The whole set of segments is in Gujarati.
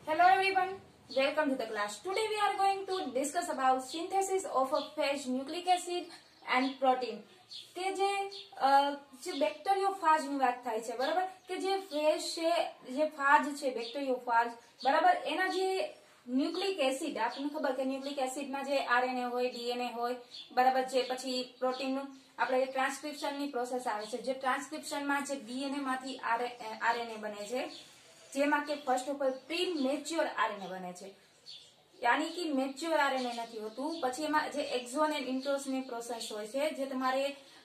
Hello everyone, welcome to the class. Today we are going to discuss about synthesis of a phage nucleic acid and protein. કે જે બેક્ટેરિયોફાજ ની વાત થાય છે, બરાબર, કે જે ફેજ છે, જે ફાજ છે બેક્ટેરિયોફાજ, બરાબર, એના જે ન્યુક્લિક એસિડ, આપણને ખબર કે ન્યુક્લિક એસિડમાં જે આરએનએ હોય, ડીએનએ હોય, બરાબર, જે પછી પ્રોટીનનું આપણે ટ્રાન્સક્રિપ્શનની પ્રોસેસ આવે છે, જે ટ્રાન્સક્રિપ્શનમાં જે ડીએનએ માંથી આરએનએ બને છે, જેમાં કે first of all premature RNA બને છે, यानी कि મેચ્યોર આરએનએ નથી હોતું. પછી એમાં જે એક્ઝોન એન્ડ ઇન્ટ્રોસની પ્રોસેસ હોય છે, જે તમારે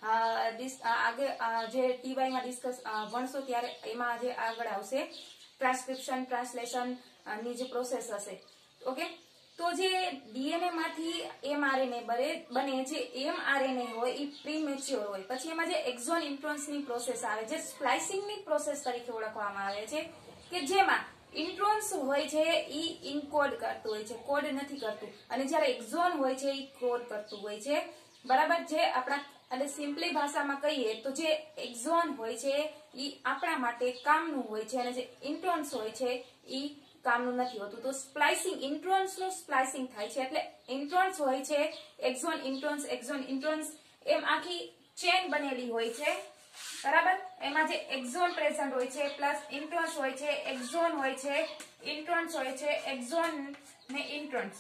આગળ જે ટીવાય માં ડિસ્કસ ભણશો ત્યારે એમાં જે આગળ આવશે ટ્રાન્સક્રિપ્શન ટ્રાન્સલેશન ની જે પ્રોસેસ હશે. ઓકે, તો જે ડીએનએ માંથી એમઆરએનએ બને, જે એમઆરએનએ હોય એ પ્રી મેચ્યોર હોય. પછી એમાં જે એક્ઝોન ઇન્ટ્રોન્સની પ્રોસેસ આવે, જે સ્પ્લાઇસિંગની પ્રોસેસ તરીકે ઓળખવામાં આવે છે, કે જેમાં ઇન્ટ્રોન્સ હોય છે ઈ ઇનકોડ કરતું હોય છે, કોડ નથી કરતું, અને જ્યારે એક્ઝોન હોય છે ઈ કોડ કરતું હોય છે, બરાબર. જે આપણા એટલે સિમ્પલી ભાષામાં કહીએ તો જે એક્ઝોન હોય છે ઈ આપણા માટે કામનું હોય છે, અને જે ઇન્ટ્રોન્સ હોય છે ઈ કામનું નથી હોતું. તો સ્પ્લાઇસિંગ, ઇન્ટ્રોન્સ નું સ્પ્લાઇસિંગ થાય છે, એટલે ઇન્ટ્રોન્સ હોય છે, એક્ઝોન ઇન્ટ્રોન્સ એમ આખી ચેન બનેલી હોય છે, બરાબર. એમાં જે એક્ઝોન પ્રેઝન્ટ હોય છે, પ્લસ ઇન્ટ્રોન્સ હોય છે, એક્ઝોન હોય છે, ઇન્ટ્રોન્સ હોય છે, એક્ઝોન ને ઇન્ટ્રોન્સ,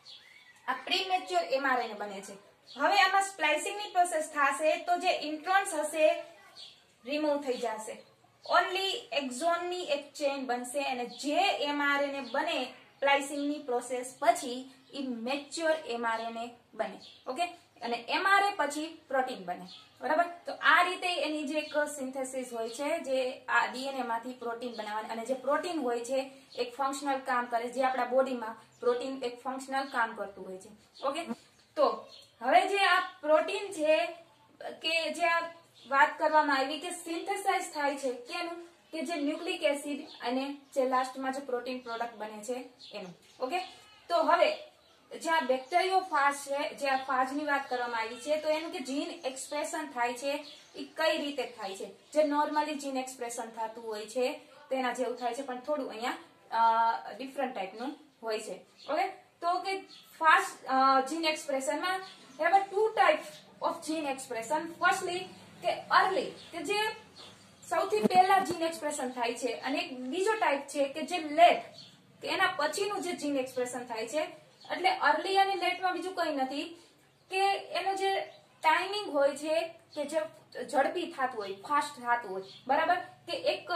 આ પ્રીમેચ્યોર એમઆરએનએ બને છે. હવે આમાં સ્પ્લાઇસિંગ ની પ્રોસેસ થશે તો જે ઇન્ટ્રોન્સ હશે રિમૂવ થઈ જશે, ઓનલી એક્ઝોન ની એક ચેન બનશે, અને જે એમઆરએનએ બને સ્પ્લાઇસિંગ ની પ્રોસેસ પછી ઈ મેચ્યોર એમઆરએનએ બને. ઓકે, અને એમઆરએ પછી પ્રોટીન બને, બરાબર. તો આ રીતે એની જે એક સિન્થેસિસ હોય છે, જે આ ડીએનએ માંથી પ્રોટીન બનાવવાની, અને જે પ્રોટીન હોય છે એક ફંક્શનલ કામ કરે, જે આપણા બોડીમાં પ્રોટીન એક ફંક્શનલ કામ કરતું હોય છે. ઓકે, તો હવે જે આ પ્રોટીન છે, કે જે આ વાત કરવામાં આવી કે સિન્થેસાઇઝ થાય છે કેનું, કે જે ન્યુક્લિક એસિડ અને જે લાસ્ટમાં જે પ્રોટીન પ્રોડક્ટ બને છે એનું. ઓકે, તો હવે જે આ બેક્ટેરિયોફાજ છે, જે આ ફાજની વાત કરવામાં આવી છે, તો એનું કે જીન એક્સપ્રેશન થાય છે એ કઈ રીતે થાય છે. જે નોર્મલી જીન એક્સપ્રેશન થતું હોય છે તેના જેવું થાય છે, પણ થોડું અહીંયા ડિફરન્ટ ટાઈપનું હોય છે. ઓકે, તો કે ફાસ્ટ જીન એક્સપ્રેશનમાં there are two types of gene expression. Firstly, કે early, કે જે સૌથી પહેલા જીન એક્સપ્રેશન થાય છે, અને એક બીજો ટાઈપ છે કે જે લેટ, કે એના પછીનું જે જીન એક્સપ્રેશન થાય છે. એટલે અર્લી અને લેટમાં બીજું કંઈ નથી, કે એનો જે ટાઈમિંગ હોય છે કે જે ઝડપી થતું હોય, ફાસ્ટ થતું હોય, બરાબર, કે એક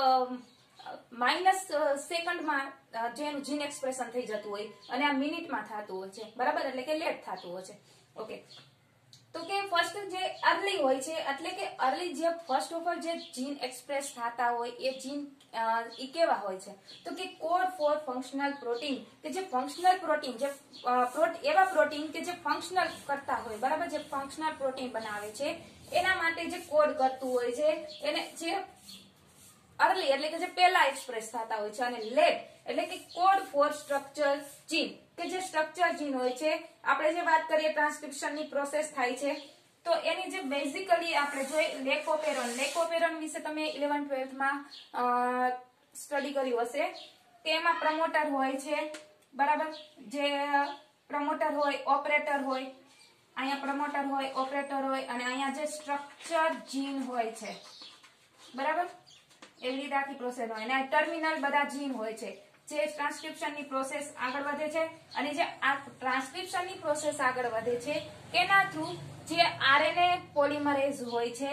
માઇનસ સેકન્ડમાં જેનું જીન એક્સપ્રેશન થઈ જતું હોય, અને આ મિનિટમાં થતું હોય છે, બરાબર, એટલે કે લેટ થતું હોય છે. ઓકે, તો કે ફર્સ્ટ જે અર્લી હોય છે, એટલે કે અર્લી જે ફર્સ્ટ ઓફ ઓલ જે જીન એક્સપ્રેસ થતા હોય એ જીન ઈ કેવા હોય છે, તો કે કોડ ફોર ફંક્શનલ પ્રોટીન, કે જે ફંક્શનલ પ્રોટીન, જે એવા પ્રોટીન કે જે ફંક્શનલ કરતા હોય, બરાબર, જે ફંક્શનલ પ્રોટીન બનાવે છે એના માટે જે કોડ કરતું હોય છે એને જે અર્લી એટલે કે જે પહેલા એક્સપ્રેસ થતા હોય છે, અને લેટ એટલે કે કોડ ફોર સ્ટ્રક્ચર જીન, કે જે સ્ટ્રક્ચર જીન હોય છે. આપણે જે વાત કરીએ ટ્રાન્સક્રિપ્શનની પ્રોસેસ થાય છે, તો એની જે બેઝિકલી આપણે જોઈએ લેકોપેરોન વિશે તમે 11th-12th માં સ્ટડી કર્યું હશે. તેમાં પ્રમોટર હોય છે, બરાબર, જે પ્રમોટર હોય, ઓપરેટર હોય, અહીંયા પ્રમોટર હોય, ઓપરેટર હોય, અને અહીંયા જે સ્ટ્રક્ચર જીન હોય છે, બરાબર, એવી રીતે આખી પ્રોસેસ હોય, અને ટર્મિનલ બધા જીન હોય છે, જે ટ્રાન્સક્રિપ્શનની પ્રોસેસ આગળ વધે છે. અને જે આ ટ્રાન્સક્રિપ્શનની પ્રોસેસ આગળ વધે છે એના થ્રુ જે આરએનએ પોલિમરેઝ હોય છે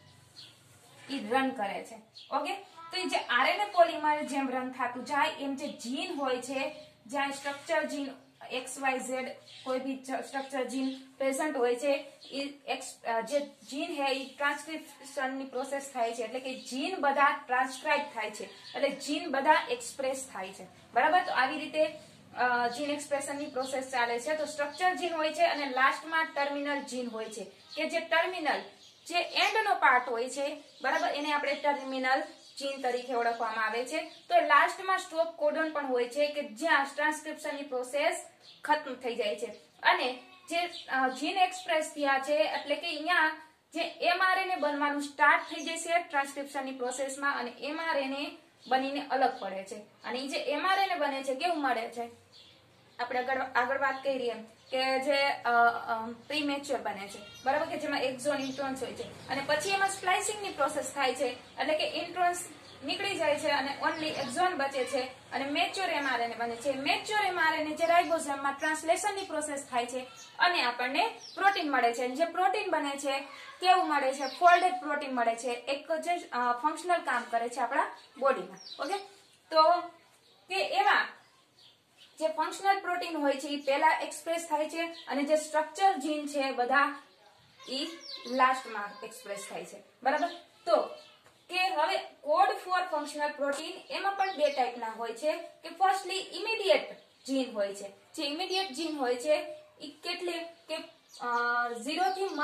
એ રન કરે છે. ઓકે, તો જે આરએનએ પોલિમર જેમ રન થતું જાય એમ જે જીન હોય છે, જ્યાં સ્ટ્રક્ચર જીન XYZ કોઈ બી સ્ટ્રક્ચર જીન પ્રેઝન્ટ હોય છે, જે જીન હે એ ટ્રાન્સક્રિપ્શનની પ્રોસેસ થાય છે, એટલે કે જીન બધા ટ્રાન્સક્રાઇબ થાય છે, એટલે જીન બધા એક્સપ્રેસ થાય છે, બરાબર. તો આવી રીતે જીન એક્સપ્રેશનની પ્રોસેસ ચાલે છે. તો સ્ટ્રક્ચર જીન હોય છે, અને લાસ્ટમાં ટર્મિનલ જીન હોય છે, કે જે ટર્મિનલ, જે એન્ડનો પાર્ટ હોય છે, બરાબર, એને આપણે ટર્મિનલ જીન તરીકે ઓળખવામાં આવે છે. તો લાસ્ટમાં સ્ટોપ કોડોન પણ હોય છે, કે જ્યાં ટ્રાન્સક્રિપ્શનની પ્રોસેસ ખતમ થઈ જાય છે, અને જે જીન એક્સપ્રેસ થયા છે, એટલે કે અહીંયા જે એમઆરએનએ બનવાનું સ્ટાર્ટ થઈ જશે ટ્રાન્સક્રિપ્શનની પ્રોસેસમાં, અને એમઆરએનએ બનીને અલગ પડે છે. અને એ જે mRNA બને છે કેવું મળે છે, આપણે આગળ વાત કરી એમ કે જે પ્રીમેચ્યોર બને છે, બરાબર, કે જેમાં એક્ઝોન ઇન્ટ્રોન્સ હોય છે અને પછી એમાં સ્પ્લાઇસિંગની પ્રોસેસ થાય છે, એટલે કે ઇન્ટ્રોન્સ નીકળી જાય છે અને ઓનલી એક્ઝોન બચે છે અને મેચ્યોર mRNA બને છે. મેચ્યોર mRNA જે રાઇબોસોમમાં ટ્રાન્સલેશનની પ્રોસેસ થાય છે અને આપણને પ્રોટીન મળે છે. જે પ્રોટીન બને છે કેવું મળે છે, ફોલ્ડેડ પ્રોટીન મળે છે, એક જે ફંક્શનલ કામ કરે છે આપણા બોડીમાં. ઓકે, તો કે એવા જે ફંક્શનલ પ્રોટીન હોય છે એ પહેલા એક્સપ્રેસ થાય છે અને જે સ્ટ્રક્ચર જીન છે બધા એ લાસ્ટમાં એક્સપ્રેસ થાય છે, બરાબર. તો કે હવે કોડ ફોર ફંક્શનલ પ્રોટીન એમાં પણ બે ટાઈપના હોય છે કે ફર્સ્ટલી ઇમિડિયેટ જીન હોય છે. જે ઇમિડિયેટ જીન હોય છે એ કેટલી કે 0 થી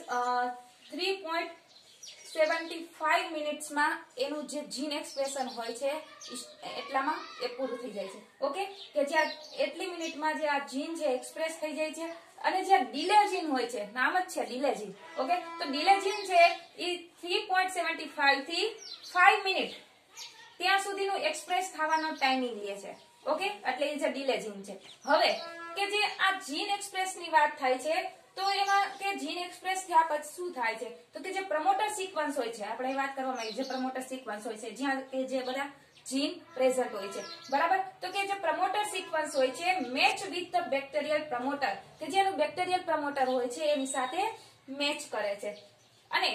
-3.75 મિનિટ્સમાં એનું જે જીન એક્સપ્રેશન હોય છે એટલામાં એ પૂરું થઈ જાય છે. ઓકે, કે જ્યાં એટલી મિનિટમાં જે આ જીન છે એક્સપ્રેસ થઈ જાય છે. અને જે ડિલે જીન હોય છે, નામ જ છે ડિલે જીન. ઓકે, તો ડિલે જીન છે એ 3.75 થી 5 મિનિટ ત્યાં સુધીનું એક્સપ્રેસ થવાનો ટાઈમિંગ લે છે. ઓકે, એટલે એ જે ડિલે જીન છે. હવે કે જે આ જીન એક્સપ્રેસની વાત થાય છે તો એમાં કે જીન એક્સપ્રેસ થયા પછી શું થાય છે, તો કે જે પ્રમોટર સિક્વન્સ હોય છે, આપણે વાત કરવામાં આવી જે પ્રમોટર સિક્વન્સ હોય છે જ્યાં કે જે બધા જીન પ્રેઝન્ટ હોય છે, બરાબર. તો કે જે પ્રમોટર સિક્વન્સ હોય છે match with the bacterial promoter, કે જેનું બેક્ટેરિયલ પ્રમોટર હોય છે એની સાથે મેચ કરે છે. અને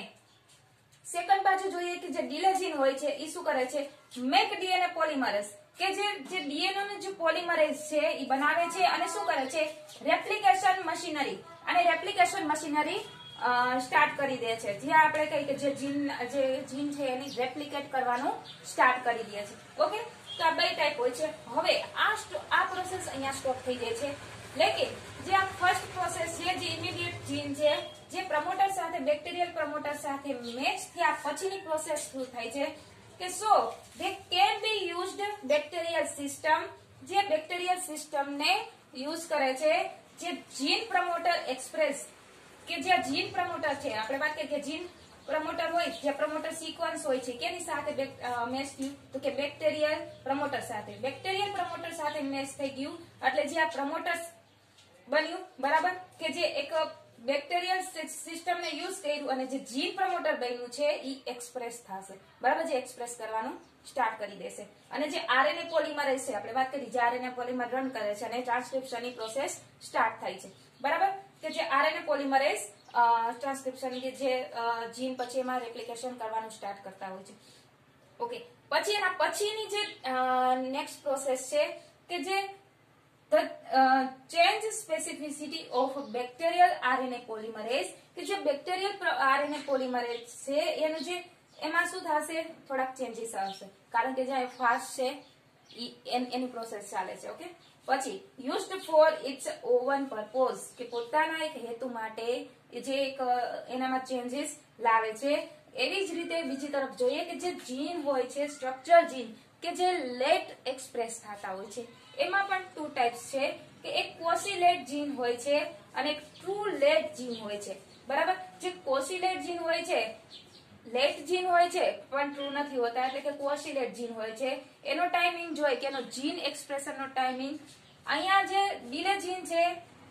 સેકન્ડ બાજુ જોઈએ કે જે ડિલે જીન હોય છે એ શું કરે છે, મેક ડીએનએ પોલિમરેઝ, કે જે ડીએનએ નું જે પોલિમરેઝ છે એ બનાવે છે અને શું કરે છે, રેપ્લિકેશન મશીનરી, અને રેપ્લિકેશન મશીનરી સ્ટાર્ટ કરી દે છે. જ્યાં આપણે કહીએ કે જે જીન છે એની રેપ્લિકેટ કરવાનું સ્ટાર્ટ કરી દે છે. ઓકે, તો આ બે ટાઈપ હોય છે. હવે આ પ્રોસેસ અહીંયા સ્ટોપ થઈ જાય છે. લેકિન જે આ ફર્સ્ટ પ્રોસેસ છે જે ઇમિડિયેટ જીન છે જે પ્રમોટર સાથે બેક્ટેરિયલ પ્રમોટર સાથે મેચ થયા પછીની પ્રોસેસ શું થાય છે કે so they can be used bacterial system, જે બેક્ટેરિયલ સિસ્ટમને યુઝ કરે છે જે જીન પ્રમોટર એક્સપ્રેસ, કે જે જીન પ્રમોટર છે આપણે વાત કરીએ કે જીન પ્રમોટર હોય જે પ્રમોટર સિક્વન્સ હોય છે કેની સાથે મેચ થયું, તો કે બેક્ટેરિયલ પ્રમોટર સાથે. બેક્ટેરિયલ પ્રમોટર સાથે મેચ થઈ ગયું એટલે જે આ પ્રમોટર્સ બન્યું, બરાબર, કે જે એક બેક્ટેરિયલ સિસ્ટમને યુઝ કર્યું અને જે જીન પ્રમોટર બન્યું છે એ એક્સપ્રેસ થશે, બરાબર, જે એક્સપ્રેસ કરવાનું સ્ટાર્ટ કરી દેશે. અને જે આરએનએ પોલિમરેઝ છે આપણે વાત કરી જે આરએનએ પોલિમર રન કરે છે અને ટ્રાન્સક્રિપ્શનની પ્રોસેસ સ્ટાર્ટ થાય છે, બરાબર, કે જે આરએનએ પોલિમરેઝ ટ્રાન્સક્રિપ્શન કે જે જીન પછી એમાં રેપ્લિકેશન કરવાનું સ્ટાર્ટ કરતા હોય છે. ઓકે, પછી એના પછીની જે નેક્સ્ટ પ્રોસેસ છે કે જે the change specificity of bacterial RNA polymerase, કે જે બેક્ટેરિયલ RNA પોલિમરેઝ છે એનું જે એમાં શું થશે, થોડાક ચેન્જીસ આવશે કારણ કે જે ફાસ્ટ છે એની પ્રોસેસ ચાલે છે. ઓકે, પછી used for its own purpose, કે પોતાના એક હેતુ માટે જે એક એનામાં ચેન્જીસ લાવે છે. એવી જ રીતે બીજી તરફ જોઈએ કે જે જીન હોય છે સ્ટ્રક્ચર જીન કે જે લેટ એક્સપ્રેસ થતા હોય છે એમાં પણ ટુ ટાઈપ્સ છે કે એક કોસિલેટ જીન હોય છે અને એક ટ્રુ લેટ જીન હોય છે, બરાબર. જે કોસિલેટ જીન હોય છે લેટ જીન હોય છે પણ ટ્રુ નથી હોતા, એટલે કે કોસિલેટ જીન હોય છે એનો ટાઈમિંગ જોઈએ કે એનો જીન એક્સપ્રેશનનો ટાઈમિંગ, અહીંયા જે ડિલે જીન છે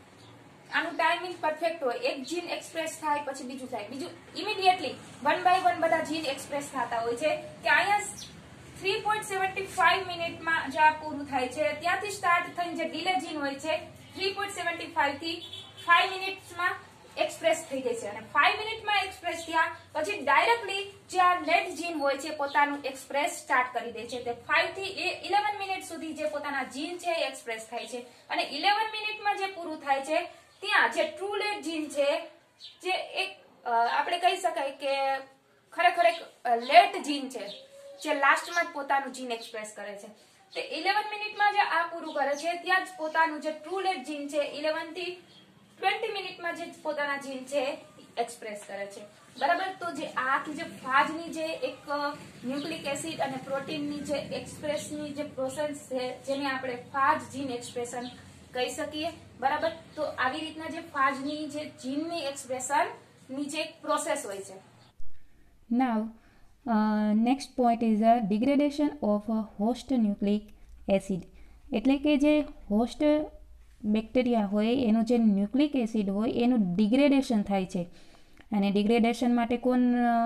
આનું ટાઈમિંગ પરફેક્ટ હોય, એક જીન એક્સપ્રેસ થાય પછી બીજું થાય, બીજું ઇમિડિયેટલી 1 બાય 1 બધા જીન એક્સપ્રેસ થતા હોય છે કે અહીંયા 3.75 મિનિટમાં જે આ પૂરું થાય છે ત્યાંથી સ્ટાર્ટ થઈને જે ડિલે જીન હોય છે 3.75 થી 5 મિનિટ્સમાં એક્સપ્રેસ થઈ જાય છે અને 5 મિનિટમાં એક્સપ્રેસ થયા પછી ડાયરેક્ટલી જે આ લેટ જીન હોય છે પોતાનું એક્સપ્રેસ સ્ટાર્ટ કરી દે છે. તે 5 થી 11 મિનિટ સુધી જે પોતાના જીન છે એ એક્સપ્રેસ થાય છે અને 11 મિનિટમાં જે પૂરું થાય છે ત્યાં જે ટ્રુ લેટ જીન છે જે એક આપણે કહી શકાય કે ખરેખર એક લેટ જીન છે જે લાસ્ટમાં જ પોતાનું જીન એક્સપ્રેસ કરે છે. તે 11 મિનિટમાં જે આ પૂરું કરે છે ત્યાં જ પોતાનું જે ટ્રુ લેટ જીન છે 11 થી 20 મિનિટમાં જે પોતાના જીન છે એક્સપ્રેસ કરે છે, બરાબર. તો જે આખી જે ફાજની જે એક ન્યુક્લિક એસિડ અને પ્રોટીનની જે એક્સપ્રેસની જે પ્રોસેસ છે જેને આપણે ફાજ જીન એક્સપ્રેશન કહી શકીએ, બરાબર. તો આવી રીતના જે ફાજની જે જીનની એક્સપ્રેશનની જે પ્રોસેસ હોય છે. Now next point is a degradation of host nucleic acid. એટલે કે જે હોસ્ટ બેક્ટેરિયા હોય એનું જે ન્યુક્લિક એસિડ હોય એનું ડિગ્રેડેશન થાય છે. અને ડિગ્રેડેશન માટે કોણ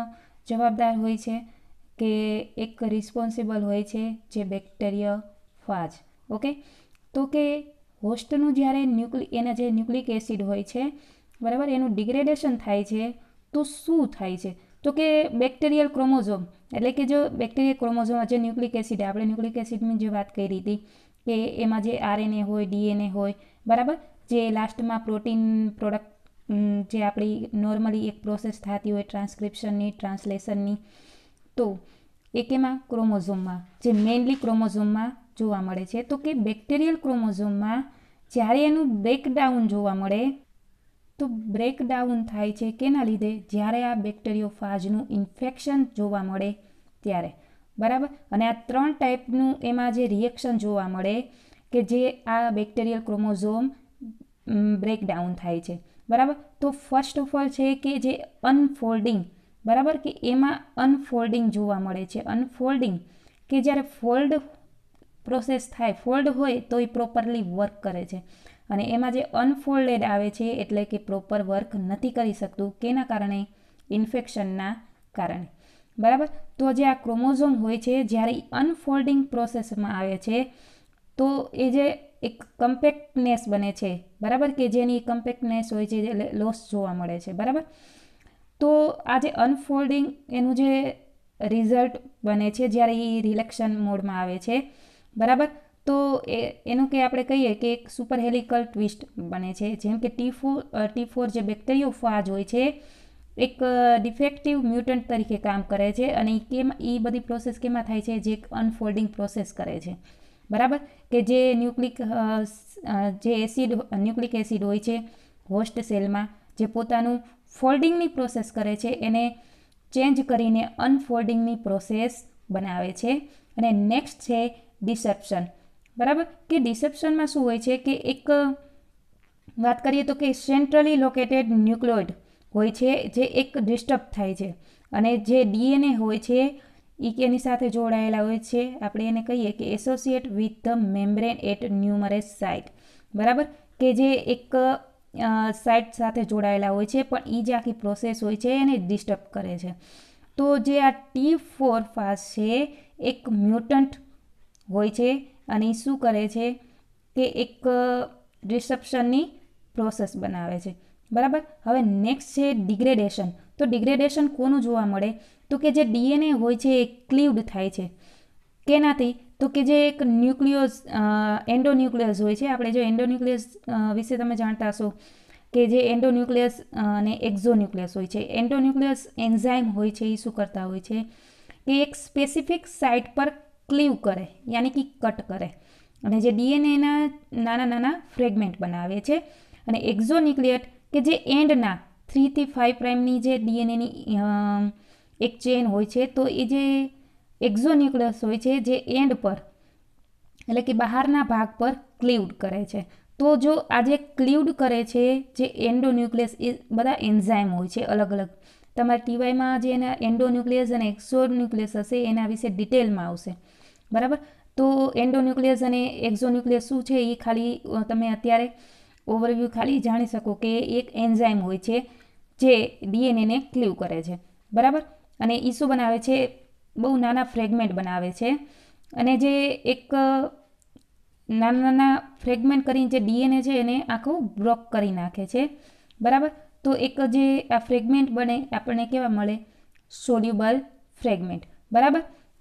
જવાબદાર હોય છે? કે એક રિસ્પોન્સિબલ હોય છે જે બેક્ટેરિયોફાજ. ઓકે, તો કે હોસ્ટનું જ્યારે એના જે ન્યુક્લિક એસિડ હોય છે, બરાબર, એનું ડિગ્રેડેશન થાય છે તો શું થાય છે? તો કે બેક્ટેરિયલ ક્રોમોઝોમ, એટલે કે જો બેક્ટેરિયલ ક્રોમોઝોમ જે ન્યુક્લિક એસિડ, આપણે ન્યુક્લિક એસિડની જે વાત કરી હતી કે એમાં જે આરએનએ હોય, ડીએનએ હોય, બરાબર, જે લાસ્ટમાં પ્રોટીન પ્રોડક્ટ જે આપણી નોર્મલી એક પ્રોસેસ થતી હોય ટ્રાન્સક્રિપ્શનની, ટ્રાન્સલેશનની, તો એક એમાં ક્રોમોઝોમમાં, જે મેઇનલી ક્રોમોઝોમમાં જોવા મળે છે. તો કે બેક્ટેરિયલ ક્રોમોઝોમમાં જ્યારે એનું બ્રેકડાઉન જોવા મળે, તો બ્રેકડાઉન થાય છે કેના લીધે? જ્યારે આ બેક્ટેરિયોફાજનું ઇન્ફેક્શન જોવા મળે ત્યારે, બરાબર. અને આ 3 ટાઈપનું એમાં જે રિએક્શન જોવા મળે કે જે આ બેક્ટેરિયલ ક્રોમોઝોમ બ્રેકડાઉન થાય છે, બરાબર. તો ફર્સ્ટ ઓફ ઓલ છે કે જે અનફોલ્ડિંગ, બરાબર, કે એમાં અનફોલ્ડિંગ જોવા મળે છે. અનફોલ્ડિંગ કે જ્યારે ફોલ્ડ પ્રોસેસ થાય, ફોલ્ડ હોય તો એ પ્રોપરલી વર્ક કરે છે. અને એમાં જે અનફોલ્ડેડ આવે છે એટલે કે પ્રોપર વર્ક નથી કરી શકતું. કેના કારણે? ઇન્ફેક્શનના કારણે, બરાબર. તો જે આ ક્રોમોઝોમ હોય છે જ્યારે અનફોલ્ડિંગ પ્રોસેસમાં આવે છે તો એ જે એક કમ્પેક્ટનેસ બને છે, બરાબર, કે જેની કમ્પેક્ટનેસ હોય છે જે લોસ જોવા મળે છે, બરાબર. તો આ જે અનફોલ્ડિંગ એનું જે રિઝલ્ટ બને છે જ્યારે એ રિલેક્શન મોડમાં આવે છે, બરાબર. તો એનું કે આપણે કહીએ કે એક સુપર હેલિકલ ટ્વિસ્ટ બને છે. જેમ કે T4 જે બેક્ટેરિયોફાજ હોય છે એક ડિફેક્ટિવ મ્યુટન્ટ તરીકે કામ કરે છે. અને એ બધી પ્રોસેસ કેમાં થાય છે? જે એક અનફોલ્ડિંગ પ્રોસેસ કરે છે, બરાબર. કે જે ન્યુક્લિક એસિડ હોય છે હોસ્ટ સેલમાં, જે પોતાનું ફોલ્ડિંગની પ્રોસેસ કરે છે એને ચેન્જ કરીને અનફોલ્ડિંગની પ્રોસેસ બનાવે છે. અને નેક્સ્ટ છે ડિસેપ્શન, બરાબર. કે ડિસેપ્શનમાં શું હોય છે કે એક વાત કરીએ તો કે સેન્ટ્રલી લોકેટેડ ન્યુક્લિયોઇડ હોય છે જે એક ડિસ્ટર્બ થાય છે. અને જે ડીએનએ હોય છે એની સાથે જોડાયેલા હોય છે. આપણે એને કહીએ કે associate with the membrane at numerous site, બરાબર, કે જે એક સાઇટ સાથે જોડાયેલા હોય છે પણ એ જે આખી પ્રોસેસ હોય છે એને ડિસ્ટર્બ કરે છે. તો જે આ T4 ફાજ છે એક મ્યુટન્ટ હોય છે અને એ શું કરે છે કે એક ડિસેપ્શનની પ્રોસેસ બનાવે છે, બરાબર. હવે નેક્સ્ટ છે ડિગ્રેડેશન. તો ડિગ્રેડેશન કોનું જોવા મળે? તો કે જે ડીએનએ હોય છે એ ક્લીવડ થાય છે. કેનાથી? તો કે જે એક એન્ડોન્યુક્લિયસ હોય છે. આપણે જો એન્ડોન્યુક્લિયસ વિશે તમે જાણતા હશો કે જે એન્ડોન્યુક્લિયસ અને એક્ઝોન્યુક્લિયસ હોય છે. એન્ડોન્યુક્લિયસ એન્ઝાઇમ હોય છે એ શું કરતા હોય છે કે એક સ્પેસિફિક સાઇટ પર ક્લીવ કરે, યાની કે કટ કરે, અને જે ડીએનએના નાના નાના ફ્રેગમેન્ટ બનાવે છે. અને એક્ઝોન્યુક્લિયટ કે જે એન્ડના 3 થી 5 પ્રાઇમની જે ડીએનએની એક ચેન હોય છે, તો એ જે એક્ઝોન્યુક્લિયસ હોય છે જે એન્ડ પર, એટલે કે બહારના ભાગ પર ક્લીવડ કરે છે. તો જો આ જે ક્લીવડ કરે છે જે એન્ડોન્યુક્લિયસ, એ બધા એન્ઝાઇમ હોય છે અલગ અલગ. તમારા ટીવાયમાં જે એના એન્ડોન્યુક્લિયસ અને એક્ઝોન્યુક્લિયસ હશે એના વિશે ડિટેલમાં આવશે, બરાબર. તો એન્ડોન્યુક્લિયસ અને એક્ઝોન્યુક્લિયસ શું છે એ ખાલી તમે અત્યારે ઓવરવ્યૂ ખાલી જાણી શકો કે એક એન્ઝાઇમ હોય છે જે ડીએનએને ક્લીવ કરે છે, બરાબર. અને એ શું બનાવે છે? બહુ નાના ફ્રેગમેન્ટ બનાવે છે. અને જે એક નાના નાના ફ્રેગમેન્ટ કરીને જે ડીએનએ છે એને આખું બ્લોક કરી નાખે છે, બરાબર. તો એક જે આ ફ્રેગમેન્ટ બને આપણને કેવા મળે? સોલ્યુબલ ફ્રેગમેન્ટ, બરાબર.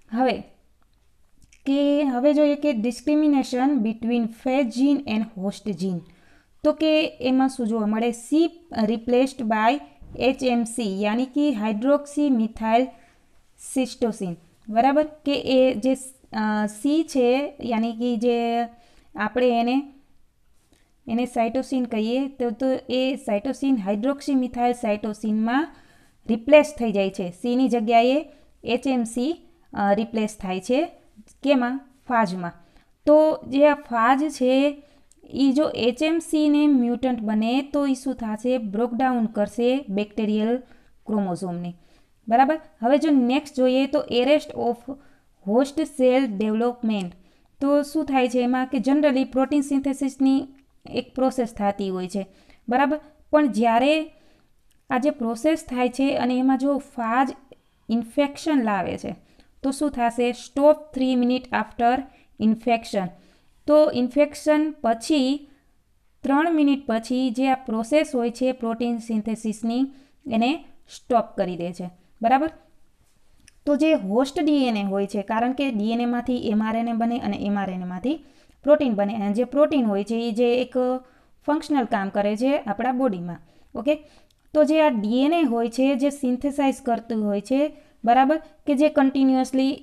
હવે જોઈએ કે discrimination between phage gene and host gene. તો કે એમાં શું જોવા મળે? સી રિપ્લેસ્ડ બાય HMC યાની કે હાઇડ્રોક્સી મિથાઇલ સિસ્ટોસિન, બરાબર. કે એ જે સી છે યાની કે જે આપણે એને સાઇટોસિન કહીએ તો એ સાઇટોસિન હાઇડ્રોક્સી મિથાઇલ સાઇટોસિનમાં રિપ્લેસ થઈ જાય છે. સીની જગ્યાએ HMC રિપ્લેસ થાય છે. કેમાં? ફાજમાં. તો જે આ ફાજ છે એ જો HMCને મ્યુટન્ટ બને તો એ શું થશે? બ્રોકડાઉન કરશે બેક્ટેરિયલ ક્રોમોઝોમને. બરાબર. હવે જો નેક્સ્ટ જોઈએ તો arrest of host cell development. તો શું થાય છે એમાં કે જનરલી પ્રોટીન સિન્થેસિસની એક પ્રોસેસ થતી હોય છે, બરાબર. પણ જ્યારે આ જે પ્રોસેસ થાય છે અને એમાં જો ફાજ ઇન્ફેક્શન લાવે છે તો શું થશે? Stop 3 minute after infection. તો ઇન્ફેક્શન પછી 3 મિનિટ પછી જે આ પ્રોસેસ હોય છે પ્રોટીન સિન્થેસિસની એને સ્ટોપ કરી દે છે, બરાબર. તો જે હોસ્ટ ડીએનએ હોય છે, કારણ કે ડીએનએમાંથી એમઆરએનએ બને અને એમઆરએનએમાંથી પ્રોટીન બને, અને જે પ્રોટીન હોય છે એ જે એક ફંક્શનલ કામ કરે છે આપણા બોડીમાં, ઓકે. તો જે આ ડીએનએ હોય છે જે સિન્થેસાઇઝ કરતું હોય છે, બરાબર, કે જે કન્ટિન્યુઅસલી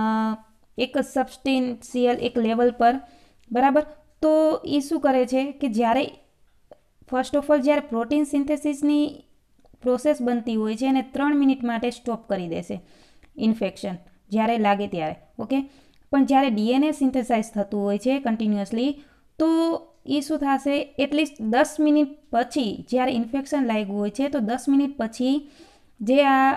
એક સબસ્ટેન્શિયલ એક લેવલ પર, બરાબર. તો એ શું કરે છે કે જ્યારે ફર્સ્ટ ઓફ ઓલ જ્યારે પ્રોટીન સિન્થેસિસની પ્રોસેસ બનતી હોય છે અને 3 મિનિટ માટે સ્ટોપ કરી દેશે ઇન્ફેક્શન જ્યારે લાગે ત્યારે, ઓકે. પણ જ્યારે ડીએનએ સિન્થેસાઇઝ થતું હોય છે કન્ટિન્યુઅસલી, તો એ શું થશે? એટલીસ્ટ 10 મિનિટ પછી જ્યારે ઇન્ફેક્શન લાગ્યું હોય છે તો 10 મિનિટ પછી જે આ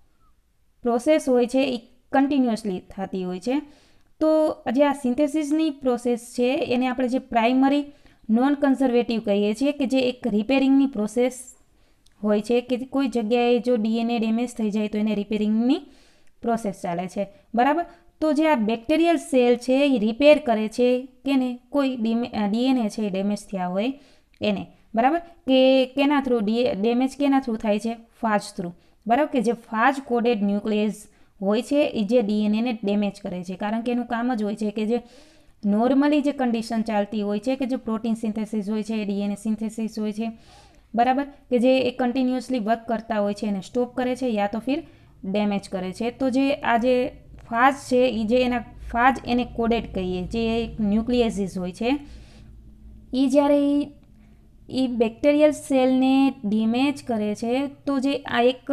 પ્રોસેસ હોય છે એ કન્ટિન્યુઅસલી થતી હોય છે. તો જે આ સિન્થેસિસની પ્રોસેસ છે એને આપણે જે પ્રાઇમરી નોન કન્ઝર્વેટિવ કહીએ છીએ, કે જે એક રિપેરિંગની પ્રોસેસ હોય છે, કે કોઈ જગ્યાએ જો ડીએનએ ડેમેજ થઈ જાય તો એને રિપેરિંગની પ્રોસેસ ચાલે છે, બરાબર. તો જે આ બેક્ટેરિયલ સેલ છે એ રિપેર કરે છે કેને? કોઈ ડીએનએ છે ડેમેજ થયા હોય એને, બરાબર. કે કેના થ્રુ ડેમેજ કેના થ્રુ થાય છે? ફાજ થ્રુ, બરાબર. કે જે ફાજ કોડેડ ન્યુક્લિયસ હોય છે એ જે ડીએનએને ડેમેજ કરે છે, કારણ કે એનું કામ જ હોય છે કે જે નોર્મલી જે કન્ડિશન ચાલતી હોય છે કે જે પ્રોટીન સિન્થેસિસ હોય છે, ડીએનએ સિન્થેસિસ હોય છે, બરાબર, કે જે એ કન્ટિન્યુઅસલી વર્ક કરતા હોય છે એને સ્ટોપ કરે છે યા તો ફિર ડેમેજ કરે છે. તો જે આ જે ફાજ છે એ જે એના ફાજ એને કોડેડ કહીએ, જે એક ન્યુક્લિયસિસ હોય છે, એ જ્યારે એ બેક્ટેરિયલ સેલને ડેમેજ કરે છે તો જે આ એક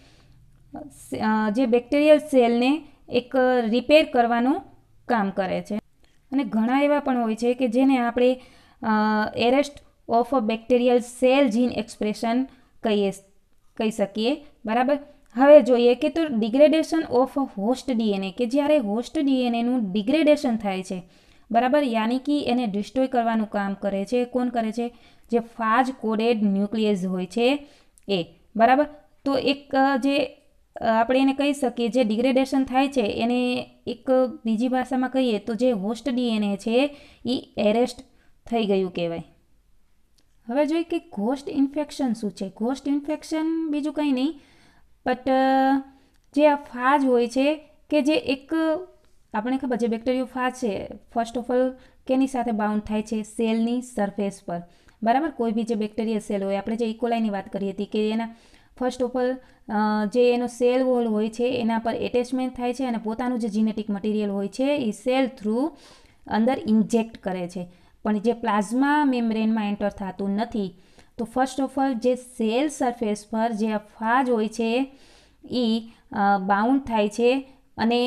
જે બેક્ટેરિયલ સેલને એક રિપેર કરવાનું કામ કરે છે. અને ઘણા એવા પણ હોય છે કે જેને આપણે arrest of a bacterial cell gene expression કહી શકીએ, બરાબર. હવે જોઈએ કે તો ડિગ્રેડેશન ઓફ હોસ્ટ ડીએનએ, કે જ્યારે હોસ્ટ ડીએનએનું ડિગ્રેડેશન થાય છે, બરાબર, યાની કે એને ડિસ્ટ્રોય કરવાનું કામ કરે છે. કોણ કરે છે? જે ફાજ કોડેડ ન્યુક્લિયસ હોય છે એ, બરાબર. તો એક જે આપણે એને કહી શકીએ જે ડિગ્રેડેશન થાય છે એને એક બીજી ભાષામાં કહીએ તો જે હોસ્ટ ડીએનએ છે એ એરેસ્ટ થઈ ગયું કહેવાય. હવે જોઈએ કે ઘોસ્ટ ઇન્ફેક્શન શું છે. ઘોસ્ટ ઇન્ફેક્શન બીજું કંઈ નહીં, બટ જે આ ફાજ હોય છે કે જે એક આપણે ખબર છે બેક્ટેરિયો ફાજ છે ફર્સ્ટ ઓફ ઓલ કેની સાથે બાઉન્ડ થાય છે? સેલની સરફેસ પર, બરાબર. કોઈ બી જે બેક્ટેરિયલ સેલ હોય, આપણે જે ઇકોલાઈની વાત કરી હતી કે એના ફર્સ્ટ ઓફ ઓલ જે એનો સેલ વોલ હોય છે એના પર એટેચમેન્ટ થાય છે અને પોતાનું જે જીનેટિક મટીરિયલ હોય છે એ સેલ થ્રુ અંદર ઇન્જેક્ટ કરે છે, પણ જે પ્લાઝમા મેમ્બ્રેનમાં એન્ટર થતું નથી. તો ફર્સ્ટ ઓફ ઓલ જે સેલ સરફેસ પર જે આ ફાજ હોય છે એ બાઉન્ડ થાય છે, અને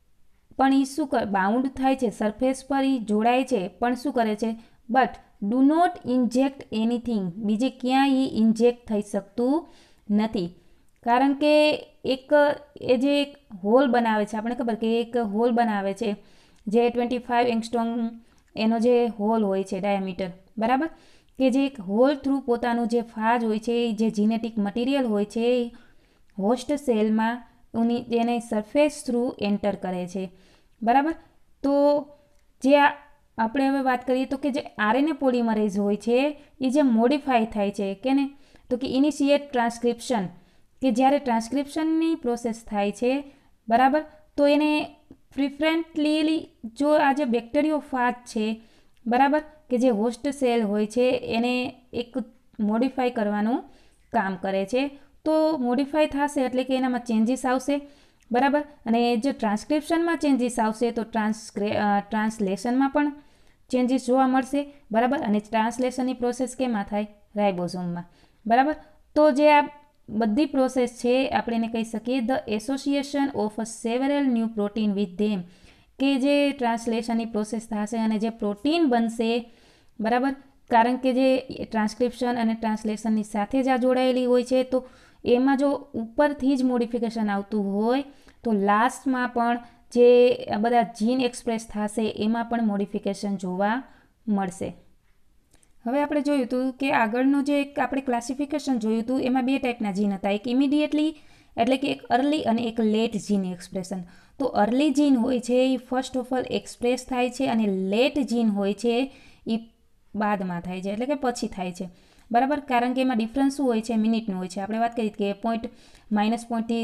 પણ એ શું બાઉન્ડ થાય છે સરફેસ પર, એ જોડાય છે, પણ શું કરે છે? But do not inject anything. બીજે ક્યાંય એ ઇન્જેક્ટ થઈ શકતું નથી, કારણ કે એક એ જે એક હોલ બનાવે છે, આપણે ખબર કે એક હોલ બનાવે છે જે 25 એંગસ્ટ્રોમ એનો જે હોલ હોય છે ડાયામીટર, બરાબર, કે જે એક હોલ થ્રુ પોતાનું જે ફાજ હોય છે જે જીનેટિક મટીરિયલ હોય છે હોસ્ટ સેલમાં એને સરફેસ થ્રુ એન્ટર કરે છે, બરાબર. તો જે આપણે હવે વાત કરીએ તો કે જે આરએનએ પોલિમરેઝ હોય છે એ જે મોડિફાય થાય છે કે ને, તો કે ઇનિશિયેટ ટ્રાન્સક્રિપ્શન, કે જ્યારે ટ્રાન્સક્રિપ્શનની પ્રોસેસ થાય છે, બરાબર, તો એને પ્રિફરન્ટલી જો આ જે બેક્ટેરિયો ફાજ છે, બરાબર, કે જે હોસ્ટ સેલ હોય છે એને એક મોડિફાઈ કરવાનું કામ કરે છે. તો મોડિફાઈ થશે એટલે કે એનામાં ચેન્જીસ આવશે, બરાબર. અને જો ટ્રાન્સક્રિપ્શનમાં ચેન્જીસ આવશે તો ટ્રાન્સલેશનમાં પણ ચેન્જીસ જોવા મળશે, બરાબર. અને ટ્રાન્સલેશનની પ્રોસેસ કેમાં થાય? રાઇબોઝોમમાં, બરાબર. તો જે આ બધી પ્રોસેસ છે આપણે એને કહી શકીએ the association of several new protein with them, કે જે ટ્રાન્સલેશનની પ્રોસેસ થશે અને જે પ્રોટીન બનશે, બરાબર, કારણ કે જે ટ્રાન્સક્રિપ્શન અને ટ્રાન્સલેશનની સાથે જ આ જોડાયેલી હોય છે, તો એમાં જો ઉપરથી જ મોડિફિકેશન આવતું હોય તો લાસ્ટમાં પણ જે બધા જીન એક્સપ્રેસ થશે એમાં પણ મોડિફિકેશન જોવા મળશે. હવે આપણે જોયું હતું કે આગળનું જે આપણે ક્લાસિફિકેશન જોયું હતું એમાં 2 ટાઈપના જીન હતા, એક ઇમિડિયેટલી એટલે કે એક અર્લી અને એક લેટ જીન એક્સપ્રેશન. તો અર્લી જીન હોય છે એ ફર્સ્ટ ઓફ ઓલ એક્સપ્રેસ થાય છે અને લેટ જીન હોય છે એ બાદમાં થાય છે એટલે કે પછી થાય છે, બરાબર. કારણ કે એમાં ડિફરન્સ શું હોય છે, મિનિટનું હોય છે. આપણે વાત કરી કે -0.થી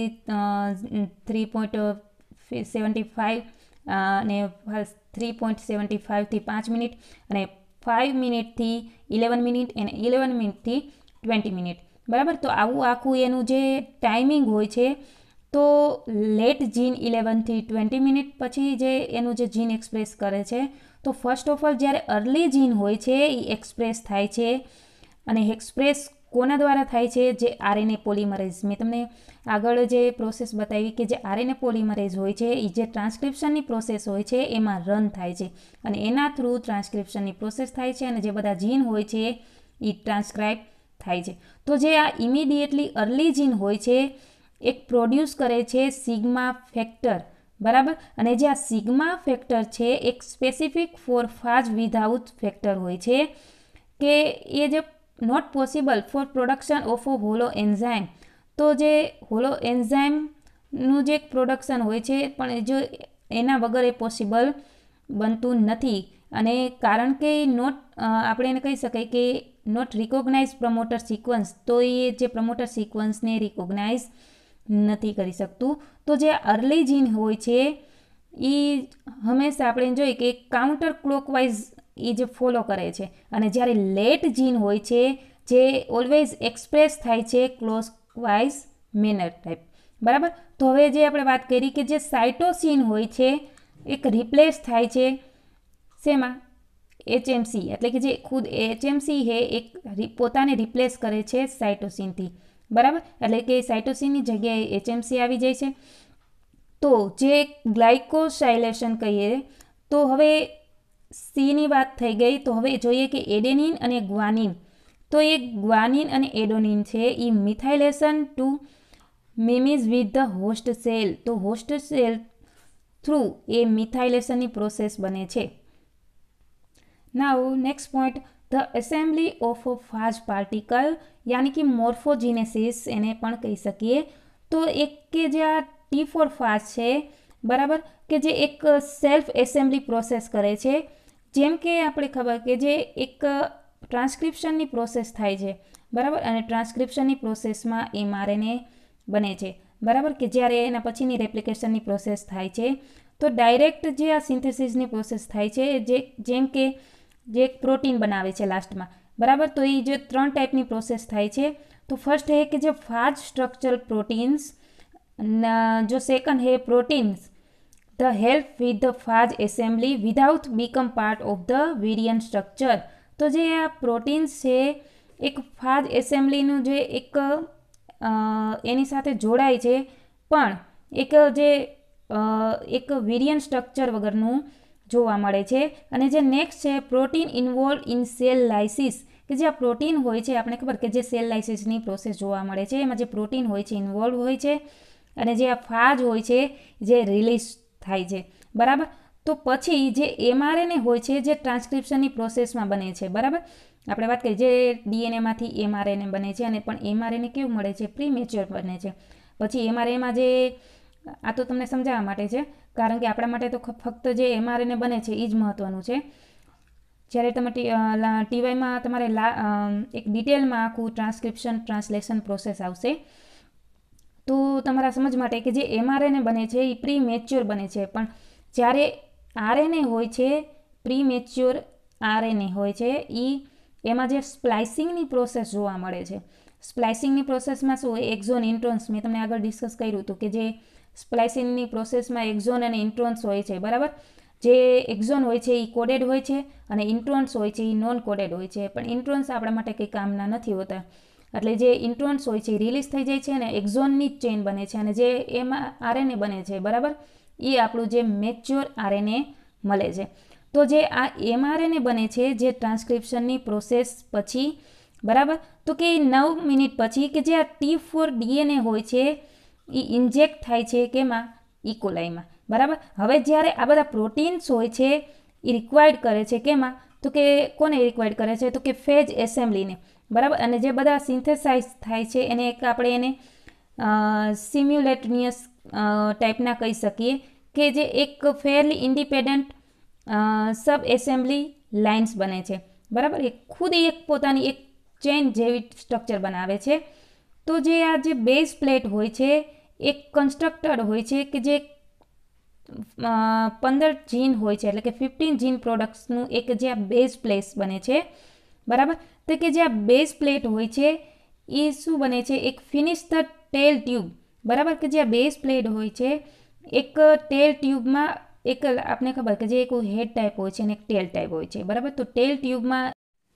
3.75 અને 3.75થી 5 મિનિટ અને 5 મિનિટથી 11 મિનિટ અને 11 મિનિટથી 20 મિનિટ, બરાબર. તો આવું આખું એનું જે ટાઈમિંગ હોય છે તો લેટ જીન 11થી 20 મિનિટ પછી જે એનું જે જીન એક્સપ્રેસ કરે છે. તો ફર્સ્ટ ઓફ ઓલ જ્યારે અર્લી જીન હોય છે એ એક્સપ્રેસ થાય છે અને એક્સપ્રેસ કોના દ્વારા થાય છે, જે આરએનએ પોલિમરેઝ. મેં તમને આગળ જે પ્રોસેસ બતાવી કે જે આરએનએ પોલિમરેઝ હોય છે એ જે ટ્રાન્સક્રિપ્શનની પ્રોસેસ હોય છે એમાં રન થાય છે અને એના થ્રુ ટ્રાન્સક્રિપ્શનની પ્રોસેસ થાય છે અને જે બધા જીન હોય છે એ ટ્રાન્સક્રાઇબ થાય છે. તો જે આ ઇમિડિયેટલી અર્લી જીન હોય છે એક પ્રોડ્યુસ કરે છે સિગ્મા ફેક્ટર, બરાબર. અને જે આ સિગ્મા ફેક્ટર છે એક specific for phage without factor હોય છે કે એ જે not possible for production of a holoenzyme. તો જે હોલો એન્ઝાઇમનું જે પ્રોડક્શન હોય છે પણ જો એના વગર એ પોસિબલ બનતું નથી અને કારણ કે નોટ આપણે એને કહી શકાય કે નોટ રિકોગ્નાઇઝ પ્રમોટર સિક્વન્સ. તો એ જે પ્રમોટર સિક્વન્સને રિકોગ્નાઇઝ નથી કરી શકતું. તો જે અર્લી જીન હોય છે એ હંમેશા આપણે જોઈએ કે કાઉન્ટર ક્લોકવાઇઝ એ જે ફોલો કરે છે અને જ્યારે લેટ જીન હોય છે જે ઓલવેઝ એક્સપ્રેસ થાય છે ક્લોકવાઇઝ મેનર ટાઈપ, બરાબર. તો હવે જે આપણે વાત કરી કે જે સાઇટોસિન હોય છે એક રિપ્લેસ થાય છે શેમાં, HMC, એટલે કે જે ખુદ HMC છે એક પોતાને રિપ્લેસ કરે છે સાઇટોસિનથી, બરાબર. એટલે કે સાઇટોસિનની જગ્યાએ HMC આવી જાય છે. તો જે ગ્લાયકોસાઇલેશન કહીએ તો હવે સીની વાત થઈ ગઈ. તો હવે જોઈએ કે એડેનિન અને ગ્વાનિન. તો એ ગ્વાનિન અને એડેનિન છે એ methylation to mimics with the host cell. તો હોસ્ટ સેલ થ્રુ એ મિથાઇલેશનની પ્રોસેસ બને છે. Now next point, the assembly of phage particle યાની કે મોર્ફોજીનેસિસ એને પણ કહી શકીએ. તો એક કે જે આ T4 ફાજ છે, બરાબર, કે જે એક સેલ્ફ એસેમ્બલી પ્રોસેસ કરે છે. જેમ કે આપણે ખબર કે જે એક ટ્રાન્સક્રિપ્શનની પ્રોસેસ થાય છે, બરાબર, અને ટ્રાન્સક્રિપ્શનની પ્રોસેસમાં mRNA બને છે, બરાબર, કે જ્યારે એના પછીની રેપ્લિકેશનની પ્રોસેસ થાય છે તો ડાયરેક્ટ જે આ સિન્થેસિસની પ્રોસેસ થાય છે જેમ કે જે એક પ્રોટીન બનાવે છે લાસ્ટમાં, બરાબર. તો એ જે 3 ટાઈપની પ્રોસેસ થાય છે. તો ફર્સ્ટ है કે જે ફાજ સ્ટ્રક્ચરલ પ્રોટીન્સ, जो सेकंड है proteins the help with the phage assembly without become part of the virion structure. तो जे आ प्रोटीन्स है एक फाज एसेम्बलीનું જે એની સાથે જોડાય છે પણ એક વિરિયન સ્ટ્રક્ચર વગરનું જોવા મળે છે. અને જે નેક્સ્ટ છે protein involve in cell lysis, કે જે આ પ્રોટીન હોય છે આપણે ખબર કે જે સેલ લાઇસિસની પ્રોસેસ જોવા મળે છે એમાં જે પ્રોટીન હોય છે ઇન્વોલ્વ હોય છે અને જે આ ફાજ હોય છે જે રિલીઝ થાય છે, બરાબર. તો પછી જે mRNA હોય છે જે ટ્રાન્સક્રિપ્શનની પ્રોસેસમાં બને છે, બરાબર. આપણે વાત કરીએ જે ડીએનએમાંથી mRNA બને છે અને પણ mRNA કેવું મળે છે, પ્રીમેચ્યોર બને છે. પછી mRNAમાં જે આ તો તમને સમજાવવા માટે છે કારણ કે આપણા માટે તો ફક્ત જે mRNA બને છે એ જ મહત્વનું છે. જ્યારે તમે ટીવાયમાં તમારે એક ડિટેલમાં આખું ટ્રાન્સક્રિપ્શન ટ્રાન્સલેશન પ્રોસેસ આવશે તો તમારા સમજ માટે કે જે mRNA બને છે એ પ્રીમેચ્યોર બને છે પણ જ્યારે RNA હોય છે પ્રીમેચ્યોર RNA હોય છે એમાં જે સ્પ્લાઇસિંગની પ્રોસેસ જોવા મળે છે. સ્પ્લાઇસિંગની પ્રોસેસમાં શું હોય, એક્ઝોન ઇન્ટ્રોન્સ મેં તમને આગળ ડિસ્કસ કર્યું હતું કે જે સ્પ્લાઇસિંગની પ્રોસેસમાં એક્ઝોન અને ઇન્ટ્રોન્સ હોય છે, બરાબર. જે એક્ઝોન હોય છે એ કોડેડ હોય છે અને ઇન્ટ્રોન્સ હોય છે એ નોન કોડેડ હોય છે પણ ઇન્ટ્રોન્સ આપણા માટે કંઈ કામના નથી હોતા. એટલે જે ઇન્ટ્રોન્સ હોય છે એ રિલીઝ થઈ જાય છે અને એક્ઝોનની જ ચેઇન બને છે અને જે એમાં RNA બને છે, બરાબર, એ આપણું જે મેચ્યોર RNA મળે છે. તો જે આ mRNA બને છે જે ટ્રાન્સક્રિપ્શનની પ્રોસેસ પછી બરાબર. તો કે 9 મિનિટ પછી કે જે આ T4 DNA હોય છે એ ઇન્જેક્ટ થાય છે કેમાં? ઇકોલાઈમાં. બરાબર. હવે જ્યારે આ બધા પ્રોટીન્સ હોય છે એ રિક્વાયર્ડ કરે છે કેમાં? તો કે કોને રિક્વાયર્ડ કરે છે? તો કે ફેજ એસેમ્બલીને. બરાબર. અને જે બધા સિન્થેસાઇઝ થાય છે એને એક આપણે એને સિમ્યુલેટનિયસ ટાઈપના કહી શકીએ કે જે એક fairly independent sub assembly lines બને છે. બરાબર. એ ખુદ એક પોતાની એક ચેન જેવી સ્ટ્રક્ચર બનાવે છે. તો જે આ જે બેઝ પ્લેટ હોય છે એક કન્સ્ટ્રક્ટેડ હોય છે કે જે 15 જીન હોય છે, એટલે કે 15 જીન પ્રોડક્ટ્સનું એક જે આ બેઝ પ્લેસ બને છે. બરાબર. તો કે જે આ બેઝ પ્લેટ હોય છે એ શું બને છે? એક ફિનિશ ધ ટેલ ટ્યુબ. બરાબર. કે જે આ બેઝ પ્લેટ હોય છે એક ટેલ ટ્યુબમાં એક આપણે ખબર કે જે એક હેડ ટાઈપ હોય છે અને એક ટેલ ટાઈપ હોય છે. બરાબર. તો ટેલ ટ્યુબમાં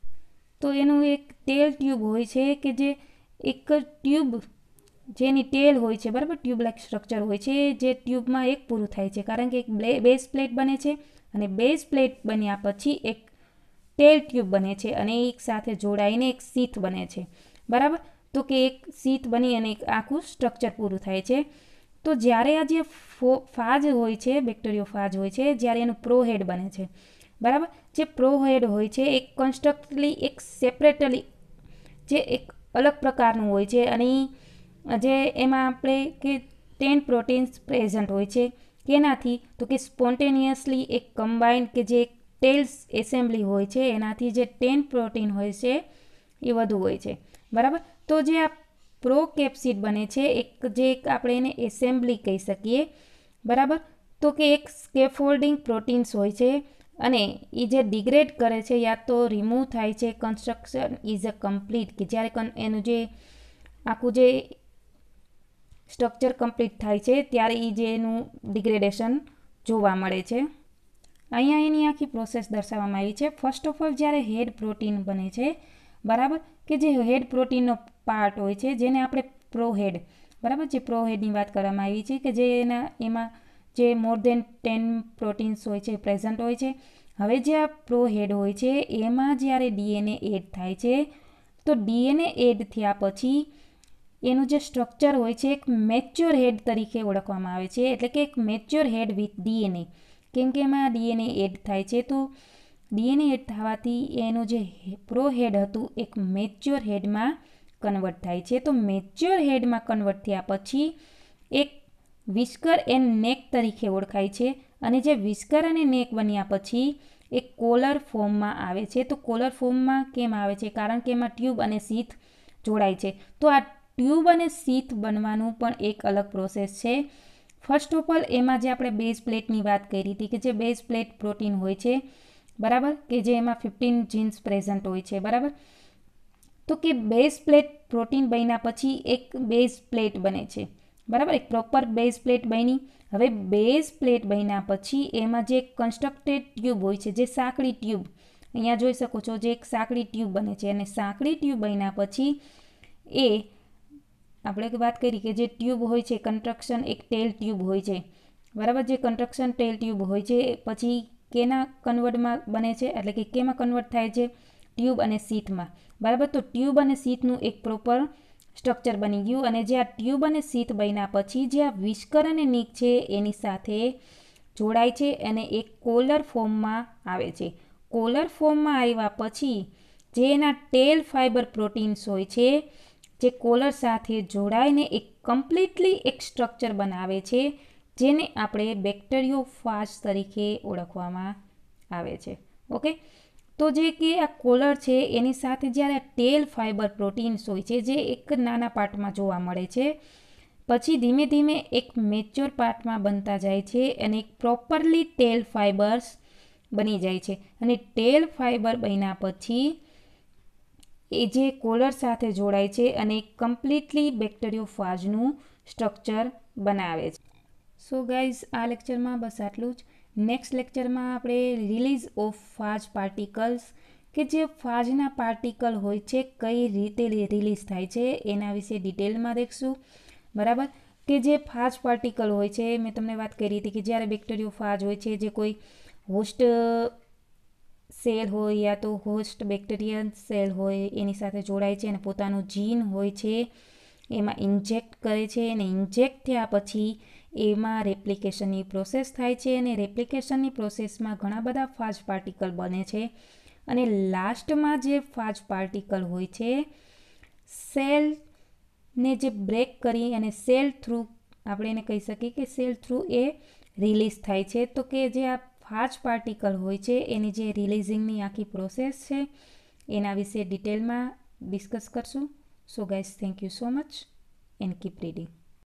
તો એનું એક ટેલ ટ્યુબ હોય છે કે જે એક ટ્યુબ જેની ટેલ હોય છે. બરાબર. ટ્યુબ લાઇક સ્ટ્રક્ચર હોય છે જે ટ્યુબમાં એક પૂરું થાય છે, કારણ કે એક બેઝ પ્લેટ બને છે અને બેઝ પ્લેટ બન્યા પછી એક ટેલ ટ્યુબ બને છે અને એક સાથે જોડાઈને એક શીથ બને છે. બરાબર. તો કે એક શીથ બની અને એક આખું સ્ટ્રક્ચર પૂરું થાય છે. તો જ્યારે આ જે ફાજ હોય છે, બેક્ટેરિયોફાજ હોય છે, જ્યારે એનું પ્રોહેડ બને છે. બરાબર. જે પ્રોહેડ હોય છે એક કન્સ્ટ્રક્ટલી એક સેપરેટલી જે એક અલગ પ્રકારનું હોય છે અને જે એમાં આપણે કે 10 પ્રોટીન્સ પ્રેઝન્ટ હોય છે. કેનાથી? તો કે સ્પોન્ટેનિયસલી એક કમ્બાઇન્ડ કે જે ટેલ્સ એસેમ્બલી હોય છે એનાથી જે 10 પ્રોટીન હોય છે એ વધુ હોય છે. બરાબર. તો જે આ પ્રોકેપ્સિડ બને છે એક જે એક આપણે એને એસેમ્બલી કહી શકીએ. બરાબર. તો કે એક સ્કેફોલ્ડિંગ પ્રોટીન્સ હોય છે અને એ જે ડિગ્રેડ કરે છે યા તો રિમૂવ થાય છે. કન્સ્ટ્રક્શન ઇઝ અ કમ્પ્લીટ કે જ્યારે એનું જે આખું જે સ્ટ્રક્ચર કમ્પ્લીટ થાય છે ત્યારે એ જે એનું ડિગ્રેડેશન જોવા મળે છે. અહીંયા એની આખી પ્રોસેસ દર્શાવવામાં આવી છે. ફર્સ્ટ ઓફ ઓલ જ્યારે હેડ પ્રોટીન બને છે. બરાબર. કે જે હેડ પ્રોટીનનો પાર્ટ હોય છે જેને આપણે પ્રોહેડ. બરાબર. જે પ્રોહેડની વાત કરવામાં આવી છે કે જે એમાં જે મોર દેન 10 પ્રોટીન્સ હોય છે પ્રેઝન્ટ હોય છે. હવે જે આ પ્રોહેડ હોય છે એમાં જ્યારે ડીએનએ એડ થાય છે તો ડીએનએ એડ થયા પછી એનું જે સ્ટ્રક્ચર હોય છે એક મેચ્યોર હેડ તરીકે ઓળખવામાં આવે છે. એટલે કે એક મેચ્યોર હેડ વિથ ડીએનએ. કેમ કે એમાં ડીએનએ એડ થાય છે તો ડીએનએ એડ થવાથી એનું જે પ્રોહેડ હતું એક મેચ્યોર હેડમાં કન્વર્ટ થાય છે. તો મેચ્યોર હેડમાં કન્વર્ટ થયા પછી એક વિસ્કર એન્ડ નેક તરીકે ઓળખાય છે અને જે વિસ્કર અને નેક બન્યા પછી એક કોલર ફોર્મમાં આવે છે. તો કોલર ફોર્મમાં કેમ આવે છે? કારણ કે એમાં ટ્યુબ અને શીથ જોડાય છે. તો આ ટ્યુબ અને શીથ બનવાનું પણ એક અલગ પ્રોસેસ છે. ફર્સ્ટ ઓફ ઓલ એમાં જે આપણે બેઝ પ્લેટની વાત કરી હતી કે જે બેઝ પ્લેટ પ્રોટીન હોય છે. બરાબર. કે જે એમાં 15 જીન્સ પ્રેઝન્ટ હોય છે. બરાબર. તો કે બેઝ પ્લેટ પ્રોટીન બન્યા પછી એક બેઝ પ્લેટ બને છે. બરાબર. એક પ્રોપર બેઝ પ્લેટ બની. હવે બેઝ પ્લેટ બન્યા પછી એમાં જે કન્સ્ટ્રક્ટેડ ટ્યુબ હોય છે જે સાંકડી ટ્યુબ અહીંયા જોઈ શકો છો જે એક સાંકડી ટ્યુબ બને છે અને સાંકડી ટ્યુબ બન્યા પછી એ આપણે વાત કરી કે જે ટ્યુબ હોય છે કન્સ્ટ્રક્શન એક ટેલ ટ્યુબ હોય છે. બરાબર. જે કન્સ્ટ્રક્શન ટેલ ટ્યુબ હોય છે પછી કેના કન્વર્ટમાં બને છે? એટલે કે કેમાં કન્વર્ટ થાય છે? ટ્યુબ અને શીથમાં. બરાબર. તો ટ્યુબ અને શીથનું એક પ્રોપર સ્ટ્રક્ચર બની ગયું અને જે આ ટ્યુબ અને શીથ બન્યા પછી જે આ વિસ્કર અને નિક છે એની સાથે જોડાય છે અને એક કોલર ફોર્મમાં આવે છે. કોલર ફોર્મમાં આવ્યા પછી જે એના ટેલ ફાઇબર પ્રોટીન્સ હોય છે જે કોલર સાથે જોડાઈને એક કમ્પ્લીટલી એક સ્ટ્રક્ચર બનાવે છે જેને આપણે બેક્ટેરિયોફાજ તરીકે ઓળખવામાં આવે છે. ઓકે. તો જે કે આ કોલર છે એની સાથે જ્યારે આ ટેલ ફાઇબર પ્રોટીન્સ હોય છે જે એક નાના પાર્ટમાં જોવા મળે છે પછી ધીમે ધીમે એક મેચ્યોર પાર્ટમાં બનતા જાય છે અને એક પ્રોપરલી ટેલ ફાઇબર્સ બની જાય છે અને ટેલ ફાઇબર બન્યા પછી એ જે કોલર સાથે જોડાય છે અને કમ્પ્લીટલી બેક્ટેરિયોફાજનું સ્ટ્રક્ચર બનાવે છે. સો ગાઈઝ આ લેક્ચરમાં બસ આટલું જ. નેક્સ્ટ લેક્ચરમાં આપણે રિલીઝ ઓફ ફાજ પાર્ટિકલ્સ કે જે ફાજના પાર્ટિકલ હોય છે કઈ રીતે રિલીઝ થાય છે એના વિશે ડિટેલમાં દેખશું. બરાબર. કે જે ફાજ પાર્ટિકલ હોય છે મેં તમને વાત કરી હતી કે જ્યારે બેક્ટેરિયોફાજ હોય છે જે કોઈ હોસ્ટ સેલ હોય યા તો હોસ્ટ બેક્ટેરિયલ સેલ હોય એની સાથે જોડાય છે અને પોતાનું જીન હોય છે એમાં ઇન્જેક્ટ કરે છે અને ઇન્જેક્ટ થયા પછી એમાં રેપ્લિકેશનની પ્રોસેસ થાય છે અને રેપ્લિકેશનની પ્રોસેસમાં ઘણા બધા ફાજ પાર્ટિકલ બને છે અને લાસ્ટમાં જે ફાજ પાર્ટિકલ હોય છે સેલને જે બ્રેક કરી અને સેલ થ્રુ આપણે એને કહી શકીએ કે સેલ થ્રુ એ રિલીઝ થાય છે. તો કે જે આ ફાજ પાર્ટિકલ હોય છે એની જે રિલીઝિંગની આખી પ્રોસેસ છે એના વિશે ડિટેલમાં ડિસ્કસ કરશું. So guys, thank you so much and keep reading.